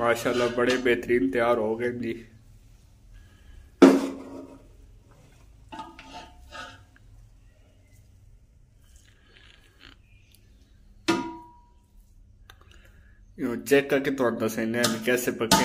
माशाल्लाह बड़े बेहतरीन तैयार हो गए जी। चेक करके तो दसें कैसे पके।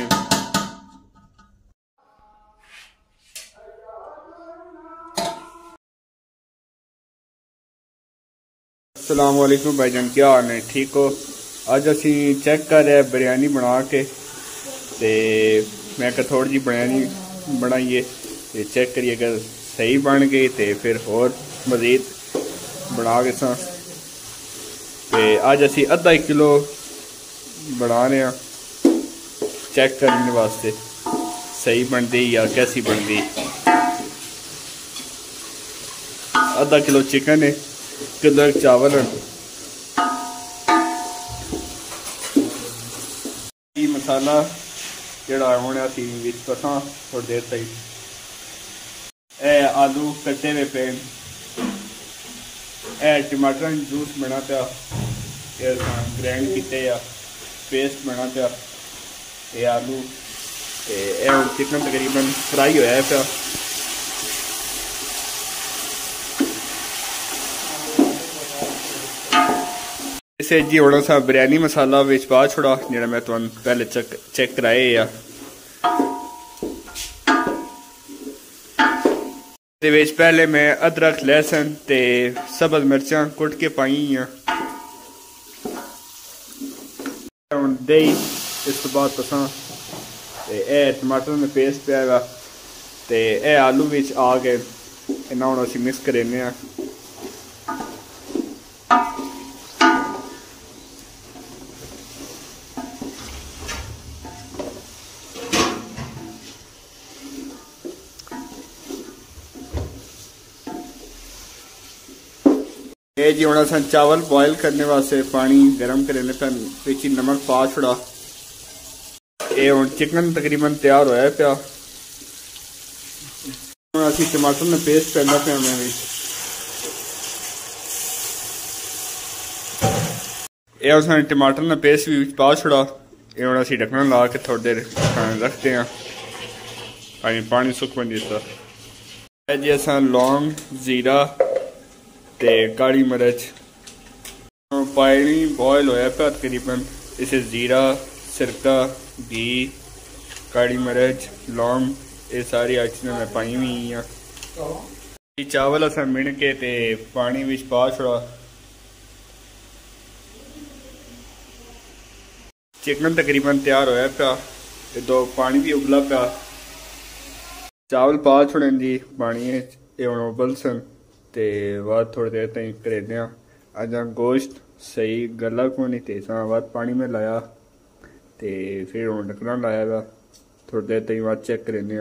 अस्सलाम वालेकुम भाईजान, क्या हाल है? ठीक हो? अज असी चेक कर रहे बिरयानी बना के ते मैं थोड़ी जी बिरयानी बनाइए ते चेक करिए अगर सही बन गई तो फिर होर मज़ीद बना के ते अज असी अद्धा किलो बना रहे हैं चेक करने वास्ते सही बनती या कैसी बनती। आधा किलो चिकन है, किलो चावल है, मसाला जड़ा होने पसा थोड़ी देर तक। ए आलू कट्टे हुए पे, ए टमाटर जूस बना पिया, ग्रैंड किते या पेस्ट बना पिया, ये आलू चिकन तकरीबन फ्राई होया पिया। इसे जी होना सा बिरयानी मसाला विच पा छोड़ा जो मैं तुम पहले चेक कराए या पहले मैं अदरक लहसुन ते सब्ज मिर्चा कुट के पाई हैं। दही इस तो बाद पसा ए टमाटर में पेस्ट पिया ते ए आलू विच आ गए इन्ना हुण असीं मिक्स करेने आ। ये जी होना सन चावल बॉयल करने वास्ते पानी गर्म करेने पिच नमक पा छोड़ा। ये हुण चिकन तकरीबन तैयार होया पिया। असी टमाटर में पेस्ट पैंदा पिया मैं ये टमाटर में पेस्ट भी पा छोड़ा। ये हुण असी ढक्कन ला के थोड़ी देर रखते हैं पानी सुख बन जाता। जी असा लौंग जीरा ते काली मिर्च पानी बॉयल होया पिया तकरीबन। इसे जीरा सिरका घी काली मिर्च लौंग ये सारी आइटमें मैं पाई हुई हैं। चावल असा मिन के ते पानी विच पा छोड़ा। चिकन तकरीबन तैयार होया पिया, दो पानी भी उबला पिया। चावल पा छोड़े जी पानी हुण उबलसन ते बाद थोड़ी देर तक करेने अज गोश्त सही गला को नहीं ते बाद पानी में लाया ते फिर हुण ढक्कना लाया वा थोड़ी देर तक बाद चेक करेने।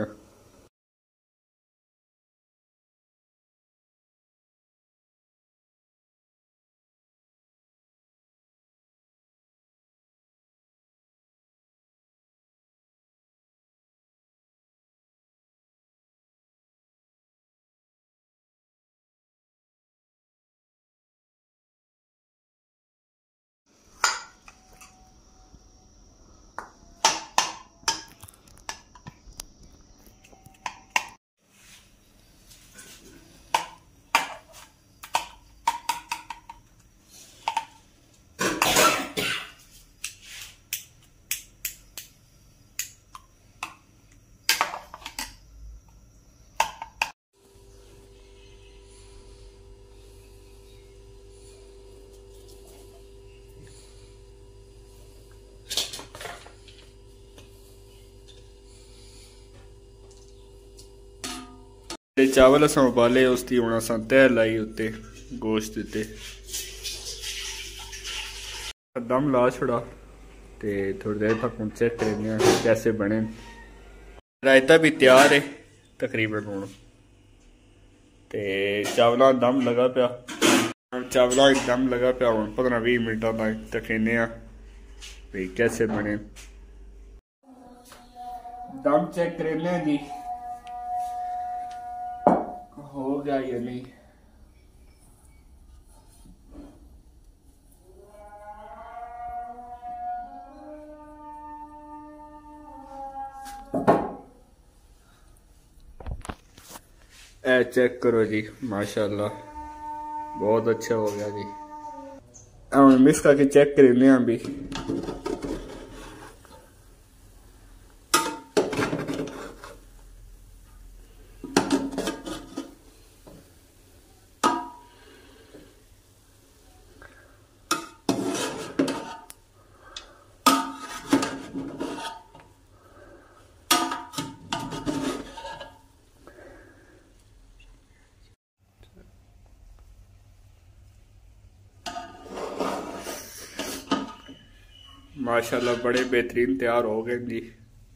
चावल अस उबाले उसकी हूँ अस तह लाई उत्ते गोश्त उत्ते दम ला छोड़ा ते थोड़ी देर तक हूँ चेक करें कैसे बने। रायता भी तैयार है तकरीबन हूँ ते चावलों दम लगा पिया। चावलों दम लगा पिया हूँ 15-20 मिनटा तक तकेने भाई कैसे बने। दम चेक करें जी हो गया या नहीं। ए चेक करो जी, माशाल्लाह बहुत अच्छा हो गया जी। हम मिक्स करके चेक करेंगे अभी। माशाल्लाह बड़े बेहतरीन तैयार हो गए जी।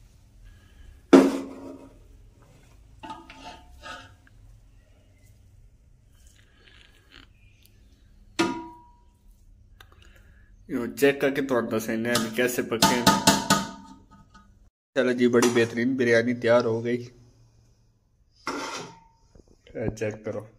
चेक करके तो दसेंगे अभी कैसे पके। चलो जी, बड़ी बेहतरीन बिरयानी तैयार हो गई। चेक करो।